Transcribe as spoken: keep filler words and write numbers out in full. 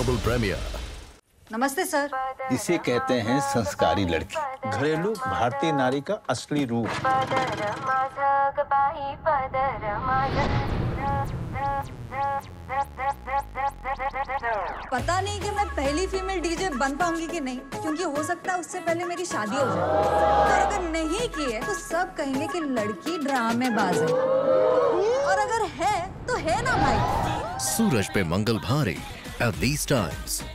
Double premiere. नमस्ते sir. इसे कहते हैं संस्कारी लड़की, घरेलू भारतीय नारी का असली रूप। पता नहीं कि मैं पहली फीमेल डीजे बन पाऊंगी कि नहीं, क्योंकि हो सकता है उससे पहले मेरी शादी हो जाए। और अगर नहीं की है तो सब कहेंगे कि लड़की ड्रामेबाज है, और अगर है तो है ना भाई। सूरज पे मंगल भारी एट दीज टाइम्स।